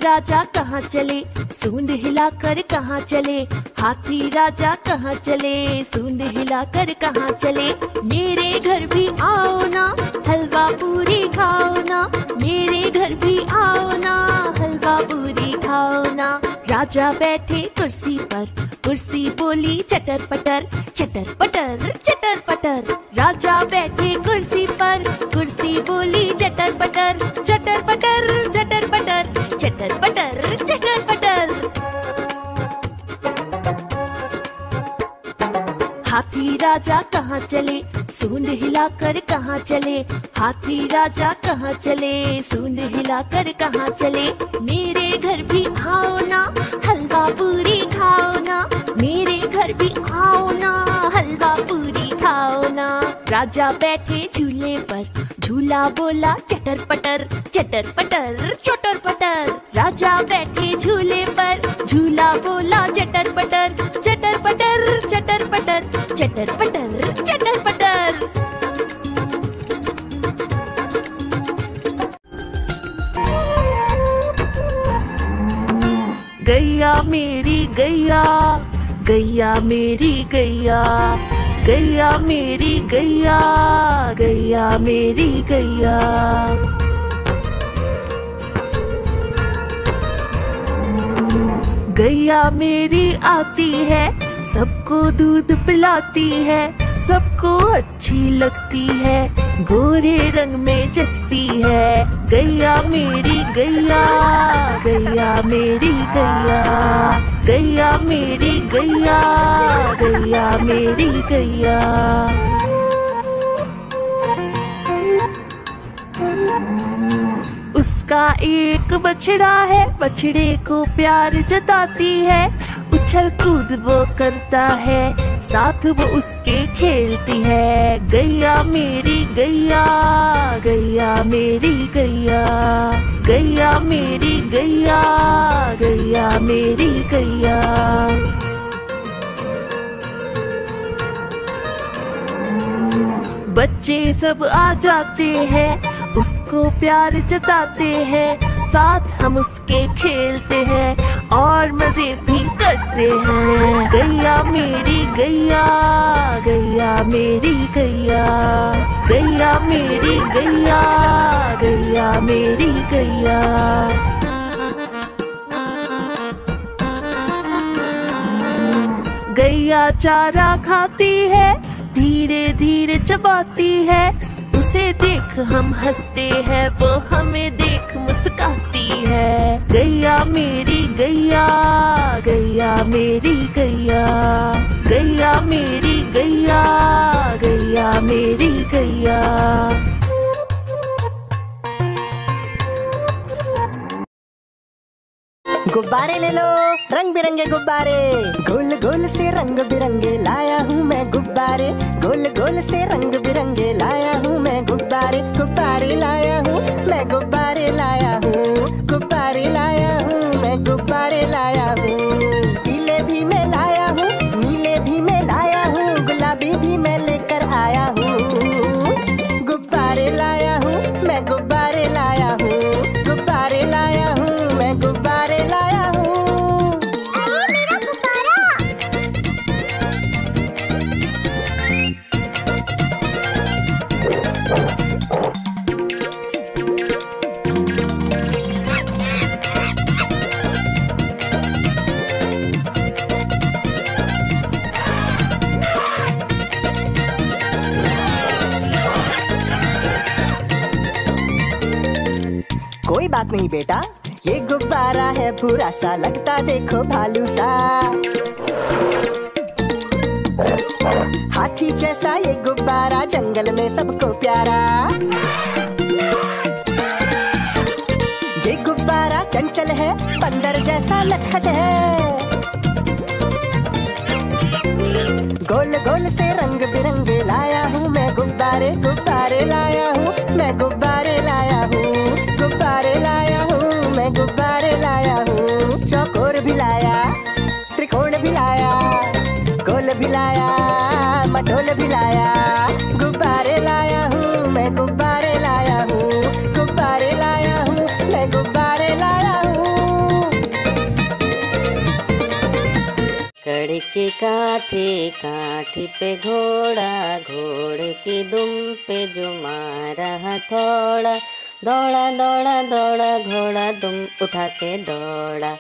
राजा कहाँ चले, सूंड हिलाकर कहाँ चले। हाथी राजा कहाँ चले, सूंड हिलाकर कहाँ चले। मेरे घर भी आओ ना, हलवा पूरी खाओ ना। मेरे घर भी आओ ना, हलवा पूरी खाओ ना। राजा बैठे कुर्सी पर, कुर्सी बोली चटर पटर, चटर पटर चटर पटर। राजा बैठे कुर्सी पर, कुर्सी बोली चटर पटर, चटर पटर चटर पटर, चटर पटर चटर पटर। हाथी राजा कहाँ चले, सूंड हिलाकर कहाँ चले। हाथी राजा कहाँ चले, सूंड हिलाकर कहाँ चले। मेरे घर भी आओ ना, हलवा पूरी खाओ ना। मेरे घर भी आओ ना, हलवा पूरी खाओ ना। राजा बैठे झूले पर, झूला बोला चटर पटर, चटर पटर चटर पटर। राजा बैठे झूले पर, झूला बोला चटर पटर, चटर पटर चटर पटर, चटर पटर चटर पटर। गैया मेरी गैया, गैया मेरी गैया, गैया मेरी गैया, गैया मेरी गैया। गैया मेरी आती है, सबको दूध पिलाती है। सबको अच्छी लगती है, गोरे रंग में जचती है। गैया मेरी गैया, गैया मेरी गैया, गैया मेरी गैया, गैया मेरी गैया। उसका एक बछड़ा है, बछड़े को प्यार जताती है। उछल कूद वो करता है, साथ वो उसके खेलती है। गैया मेरी गैया, गैया मेरी गैया, गैया मेरी गैया, गैया मेरी गैया। बच्चे सब आ जाते हैं, उसको प्यार जताते हैं। साथ हम उसके खेलते हैं और मजे भी करते हैं। गैया मेरी गैया, गैया मेरी गैया, गैया मेरी गैया, गैया मेरी गैया। गैया चारा खाती है, धीरे धीरे चबाती है। उसे देख हम हंसते हैं, वो हमें देख मुस्काती है। गैया मेरी गैया, गैया मेरी गैया, गैया मेरी गैया, गैया मेरी गैया। गुब्बारे ले लो, रंग बिरंगे गुब्बारे। गोल गोल से रंग बिरंगे लाया हूँ मैं गुब्बारे। गोल गोल से रंग बिरंगे लाया हूँ मैं गुब्बारे। गुब्बारे लाया हूँ मैं, गुब्बारे लाया हूँ, गुब्बारे लाया हूँ मैं, गुब्बारे लाया हूँ। पीले भी मैं लाया हूँ, नीले भी मैं लाया हूँ, गुलाबी भी मैं लेकर आया हूँ। गुब्बारे लाया हूँ मैं, गुब्बारे लाया हूँ, गुब्बारे लाया हूँ मैं, गुब्बारे लाया हूँ। अरे मेरा गुब्बारा! कोई बात नहीं बेटा, ये गुब्बारा है भूरा सा, लगता देखो भालू सा। हाथी जैसा ये गुब्बारा, जंगल में सबको प्यारा। ये गुब्बारा चंचल है, बंदर जैसा लखट है। गोल गोल से रंग बिरंगे लाया हूँ मैं गुब्बारे। गुब्बारे लाया हूँ मैं, गुब्बारे लाया हूँ, गुब्बारे लाया हूँ मैं, गुब्बारे लाया हूँ। चौकोर भी लाया, त्रिकोण भी लाया, गोल भी लाया, मटोल भी लाया। गुब्बारे लाया हूँ मैं, गुब्बारे लाया हूँ, गुब्बारे लाया हूँ मैं, गुब्बारे लाया हूँ। की काठी, काठी पे घोड़ा, घोड़े की दुम पे जो मारा हथौड़ा। दौड़ा दौड़ा दौड़ा घोड़ा दुम उठा के दौड़ा।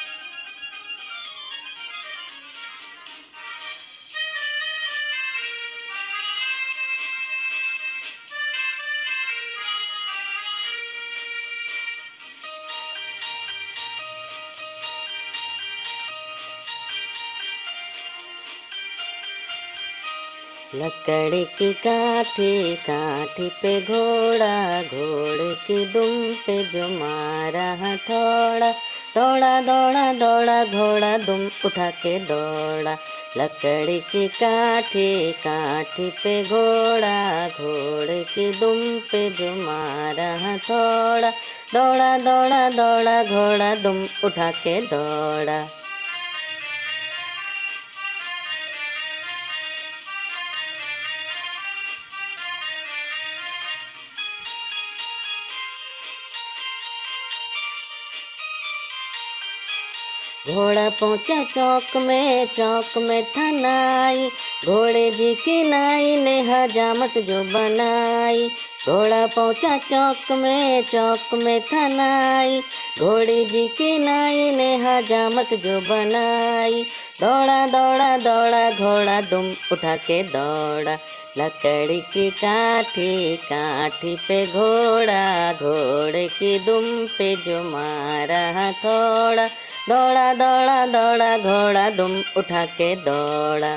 लकड़ी की काठी, काठी पे घोड़ा, घोड़े की दुम पे जो मारा हथौड़ा। दौड़ा दौड़ा दौड़ा घोड़ा दुम उठा के दौड़ा। लकड़ी की काठी, काठी पे घोड़ा, घोड़े की दुम पे जो मारा हथौड़ा। दौड़ा दौड़ा दौड़ा घोड़ा दुम उठा के दौड़ा। घोड़ा पहुँचा चौक में था नाई, घोड़े जी की नाई ने हजामत जो बनाई। घोड़ा पहुँचा चौक में था नाई, घोड़ी जी की नाई ने हजामत जो बनाई। दौड़ा दौड़ा दौड़ा घोड़ा दुम उठा के दौड़ा। लकड़ी की काठी, काठी पे घोड़ा, घोड़े की दुम पे जो मारा हथौड़ा। दौड़ा दौड़ा दौड़ा घोड़ा दुम उठा के दौड़ा।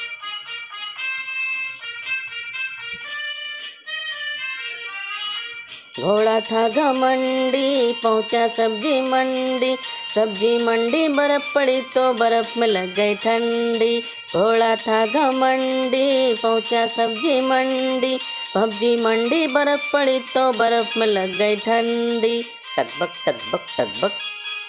घोड़ा था घमंडी, पहुँचा सब्जी मंडी, सब्जी मंडी बर्फ पड़ी तो बर्फ में लग गई ठंडी। घोड़ा था घमंडी, पहुँचा सब्जी मंडी, सब्जी मंडी बर्फ पड़ी तो बर्फ में लग गई ठंडी। टकबक टकबक टकबक।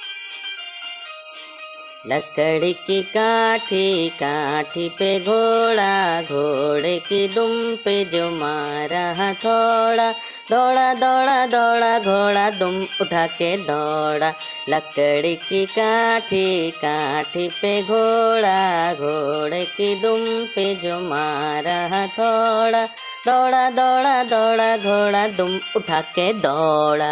लकड़ी की काठी, काठी पे घोड़ा, घोड़े की दुम पे जो मारा हथौड़ा। दौड़ा दौड़ा दौड़ा घोड़ा दुम उठा के दौड़ा। लकड़ी की काठी, काठी पे घोड़ा, घोड़े की दुम पे जो मारा हथौड़ा। दौड़ा दौड़ा दौड़ा घोड़ा दुम उठा के दौड़ा।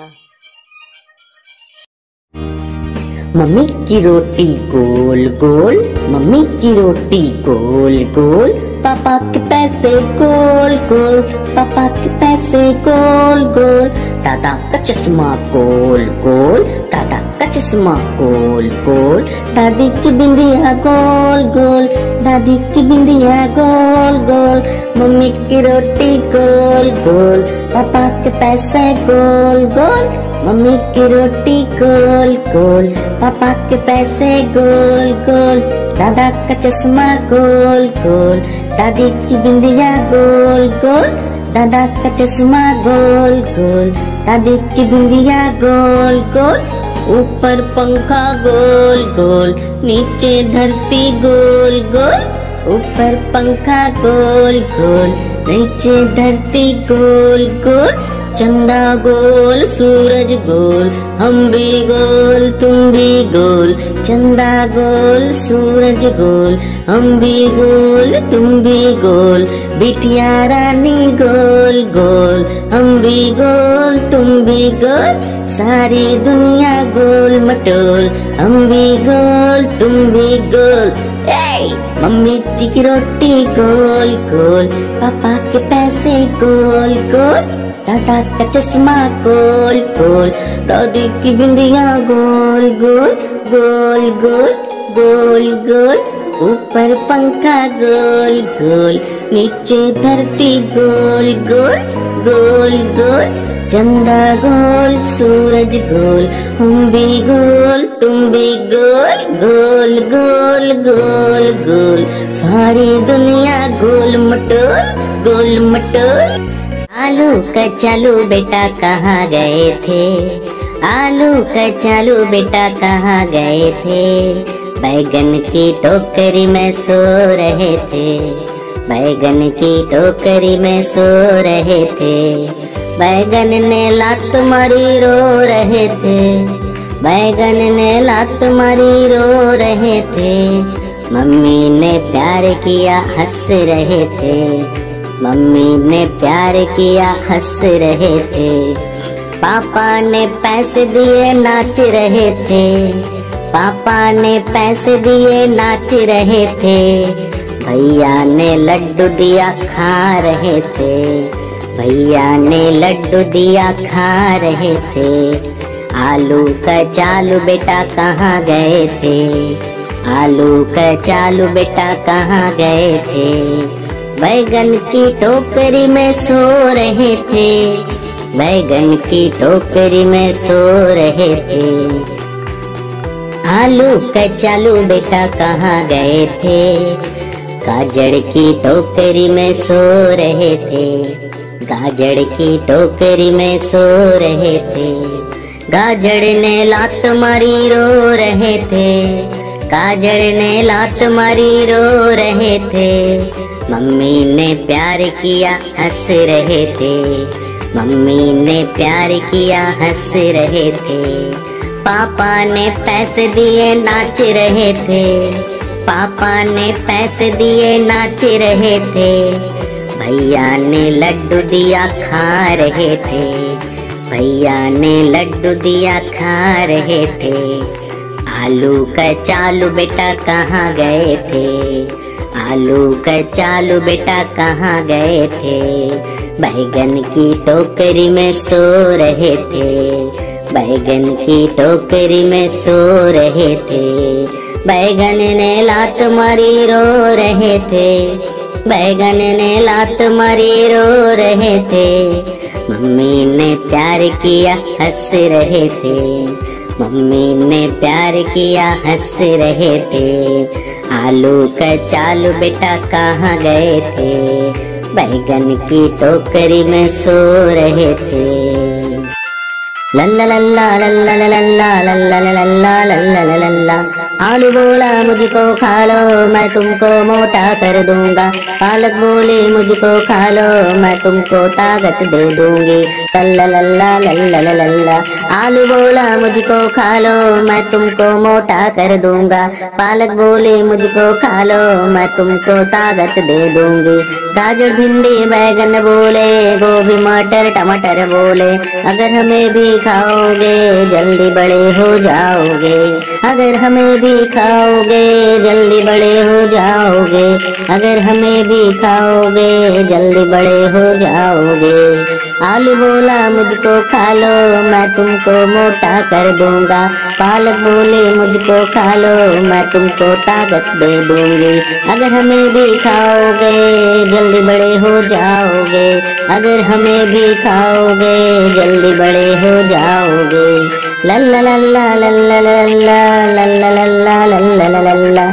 मम्मी की रोटी गोल गोल, मम्मी की रोटी गोल गोल, पापा के पैसे गोल गोल, पापा के पैसे गोल गोल, दादा का चश्मा गोल गोल, दादा का चश्मा गोल गोल, दादी की बिंदिया गोल गोल, दादी की बिंदिया गोल गोल, मम्मी की रोटी गोल गोल, पापा के पैसे गोल गोल, मम्मी की रोटी गोल गोल, पापा के पैसे गोल गोल, दादा का चश्मा गोल गोल, दादी की बिंदिया गोल गोल, दादा का चश्मा गोल गोल, दादी की बिंदिया गोल गोल, ऊपर पंखा गोल गोल, नीचे धरती गोल गोल, ऊपर पंखा गोल गोल, नीचे धरती गोल गोल, चंदा गोल सूरज गोल, हम भी गोल तुम भी गोल, चंदा गोल सूरज गोल, हम भी गोल तुम भी गोल, बिटिया रानी गोल गोल, हम भी गोल तुम भी गोल, सारी दुनिया गोल मटोल, हम भी गोल तुम भी गोल। मम्मी जी की रोटी गोल गोल, पापा के पैसे गोल गोल, दादा का चश्मा गोल गोल, दादी की बिंदिया गोल गोल गोल गोल गोल गोल, ऊपर पंखा गोल गोल, नीचे धरती गोल गोल गोल गोल, चंदा गोल सूरज गोल, हम भी गोल तुम भी गोल, गोल गोल गोल गोल, सारी दुनिया गोल मटोल गोल मटोल। आलू कचालू बेटा कहाँ गए थे, आलू कचालू बेटा कहाँ गए थे, बैगन की टोकरी में सो रहे थे, बैगन की टोकरी में सो रहे थे, बैगन ने लात मारी रो रहे थे, बैगन ने लात मारी रो रहे थे, मम्मी ने प्यार किया हंस रहे थे, मम्मी ने प्यार किया हंस रहे थे। पापा ने पैसे दिए नाच रहे थे, पापा ने पैसे दिए नाच रहे थे। भैया ने लड्डू दिया खा रहे थे, भैया ने लड्डू दिया खा रहे थे। आलू कचालू बेटा कहाँ गए थे, आलू कचालू बेटा कहाँ गए थे। बैगन की टोकरी में सो रहे थे, बैगन की टोकरी में सो रहे थे। आलू कचालू बेटा कहाँ गए थे, गाजर की टोकरी में सो रहे थे, गाजर की टोकरी में सो रहे थे। गाजर ने लात मारी रो रहे थे, गाजर ने लात मारी रो रहे थे। मम्मी ने प्यार किया हंस रहे थे, मम्मी ने प्यार किया हंस रहे थे। पापा ने पैसे दिए नाच रहे थे, पापा ने पैसे दिए नाच रहे थे। भैया ने लड्डू दिया खा रहे थे, भैया ने लड्डू दिया खा रहे थे। आलू कचालू बेटा कहाँ गए थे, आलू कचालू बेटा कहाँ गए थे। बैगन की टोकरी में सो रहे थे, बैगन की टोकरी में सो रहे थे। बैगन ने लात मारी रो रहे थे, बैगन ने लात मारी रो रहे थे। मम्मी ने प्यार किया हंस रहे थे, मम्मी ने प्यार किया हंस रहे थे। आलू कचालू बेटा कहाँ गए थे, बैगन की टोकरी में सो रहे थे। लल्ला लल्ला लल्ला लल्ला लल्ला लल्ला लल्ला लल्ला। आलू बोला मुझको खा लो मैं तुमको मोटा कर दूंगा, पालक बोली मुझको खा लो मैं तुमको ताकत दे दूंगी। लल्ला लल्ला लल्ला लल्ला। आलू बोला मुझको खा लो मैं तुमको मोटा कर दूंगा, पालक बोली मुझको खा लो मैं तुमको ताकत दे दूंगी। गाजर भिंडी बैगन बोले, गोभी मटर टमाटर बोले, अगर हमें भी खाओगे जल्दी बड़े हो जाओगे, अगर हमें भी खाओगे जल्दी बड़े हो जाओगे, अगर हमें भी खाओगे जल्दी बड़े हो जाओगे। आलू बोला मुझको खा लो मैं तुमको मोटा कर दूंगा, पालक बोले मुझको खा लो मैं तुमको ताकत दे दूंगी। अगर हमें भी खाओगे जल्दी बड़े हो जाओगे, अगर हमें भी खाओगे जल्दी बड़े हो जाओगे। लल्ला लल्ला लल्ला लल्ला लल्ला लल्ला लल्ला लल्ला।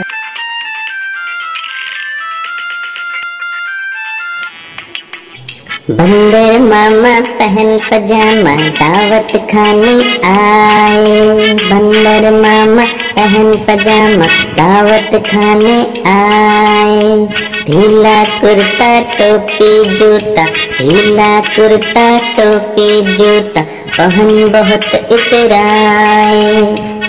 बंदर मामा पहन पजामा दावत खाने आए, बंदर मामा पहन पजामा दावत खाने आए। ढीला कुर्ता टोपी जूता, ढीला कुर्ता टोपी जूता पहन बहुत इतराए।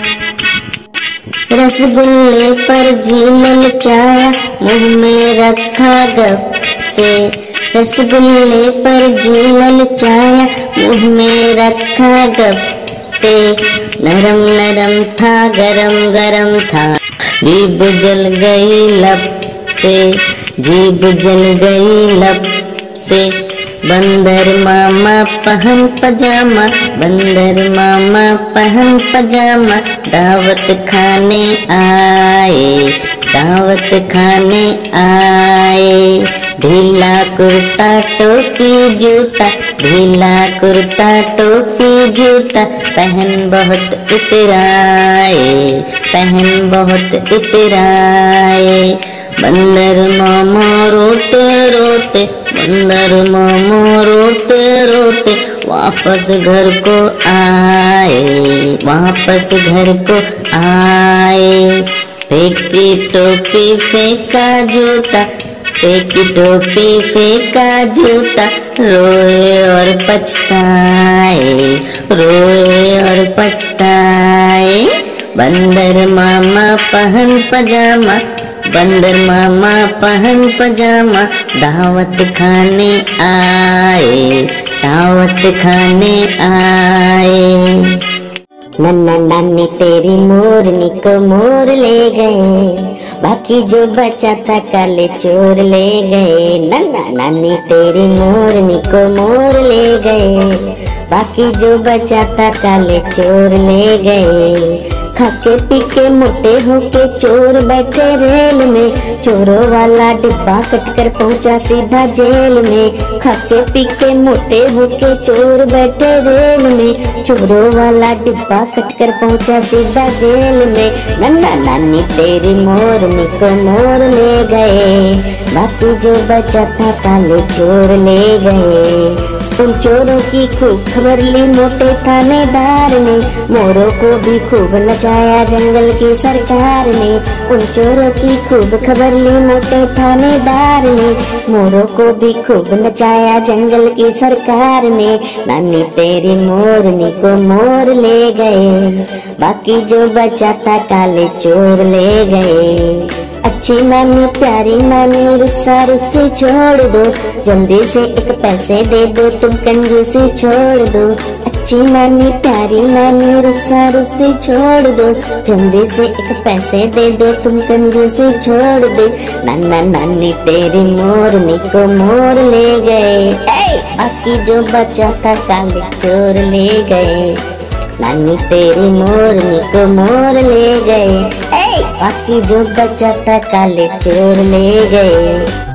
रसगुल्ले पर जी ललचाया मुंह में रखा गप से, रसगुल्ले पर जी ललचाया मुंह में रखा गप से। नरम नरम था गरम गरम था, जीभ जल गई लब से, जीभ जल गई लब से। बंदर मामा पहन पजामा, बंदर मामा पहन पजामा दावत खाने आए, दावत खाने आए। ढीला कुर्ता टोपी जूता, ढीला कुर्ता टोपी जूता पहन बहुत इतराए, पहन बहुत इतराए। बंदर मामा रोते रोते, बंदर मामा रोते रोते वापस घर को आए, वापस घर को आए। फेंकी टोपी फेंका जूता, फेंकी टोपी फेंका जूता, रोए और पछताए, रोए और पछताए। बंदर मामा पहन पजामा, बंदर मामा पहन पजामा दावत खाने आए, दावत खाने आए। नन्ना नानी तेरी मोरनी को मोर ले गए, बाकी जो बचा था काले चोर ले गए। नन्ना नानी तेरी मोरनी को मोर ले गए, बाकी जो बचा था काले चोर ले गए। खाके पी के मोटे होके चोर बैठे रेल में, चोरों वाला डिब्बा कटकर पहुंचा सीधा जेल में। खाके पी के मोटे होके चोर बैठे रेल में, चोरों वाला डिब्बा कटकर पहुंचा सीधा जेल में। नन्ना नानी तेरी मोरनी को मोर ले गए, बाकी जो बचा था काले चोर ले गए। उन चोरों की खूब खबर ली मोटे थानेदार ने, मोरों को भी खूब नचाया जंगल की सरकार ने। उन चोरों की खूब खबर ली मोटे थानेदार ने, मोरों को भी खूब नचाया जंगल की सरकार ने। नानी तेरी मोरनी को मोर ले गए, बाकी जो बचा था काले चोर ले गए। अच्छी नानी प्यारी नानी रुस्सा रुस्सी छोड़ दो, जल्दी से एक पैसे दे दो तुम कंजूसी छोड़ दो। अच्छी नानी प्यारी नानी रुस्सा रुस्सी छोड़ दो, जल्दी से एक पैसे दे दो तुम कंजूसी छोड़ दो। नाना नानी तेरी मोरनी को मोर ले गए, बाकी जो बचा था काले चोर ले गए। नानी तेरी मोरनी को मोर ले गए, बाकी जो बचा था काले चोर ले गए।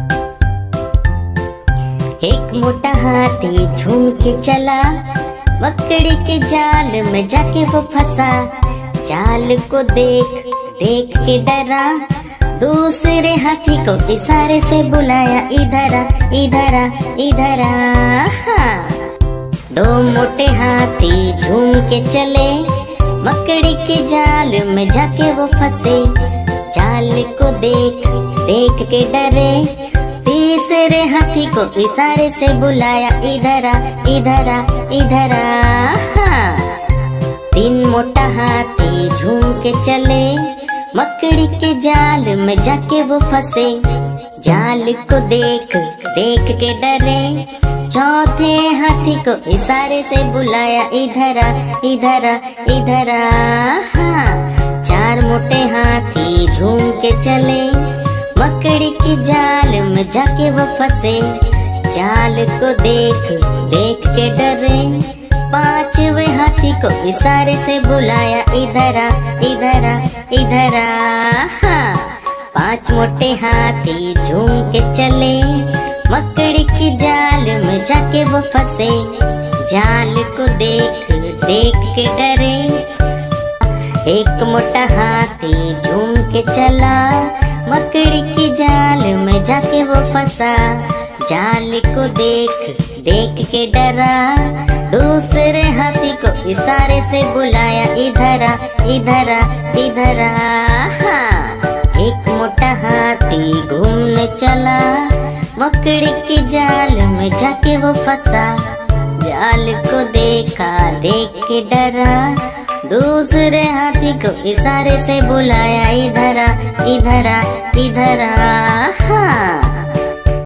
एक मोटा हाथी झूम के चला, मकड़ी के जाल में जाके वो फंसा। जाल को देख देख के डरा, दूसरे हाथी को इशारे से बुलाया, इधर आ इधर आ इधर आ। दो मोटे हाथी झूम के चले, मकड़ी के जाल में जाके वो फंसे। जाल को देख देख के डरे, तीसरे हाथी को इशारे से बुलाया, इधर आ इधर आ इधर आ। तीन मोटा हाथी झूम के चले, मकड़ी के जाल में जाके वो फंसे। जाल को देख देख के डरे, चौथे हाथी को इशारे से बुलाया, इधर आ इधर आ इधर आ। चार मोटे हाथी झूम के चले, मकड़ी की जाल में जाके वो फंसे। जाल को देख देख के डरे, पांचवे हाथी को इशारे से बुलाया, इधर आ इधर आ इधर आ। पांच मोटे हाथी झूम के चले, मकड़ी की जाल में जाके वो फंसे। जाल को देख देख के डरे, एक मोटा हाथी झूम के चला, मकड़ी की जाल में जाके वो फंसा। जाल को देख देख के डरा, दूसरे हाथी को इशारे से बुलाया, इधर आ इधर आ इधर आ। एक मोटा हाथी घूमने चला, मकड़ी की जाल में जाके वो फंसा। जाल को देखा देख के डरा, दूसरे हाथी को इशारे से बुलाया, इधर आ इधर आ इधर आ।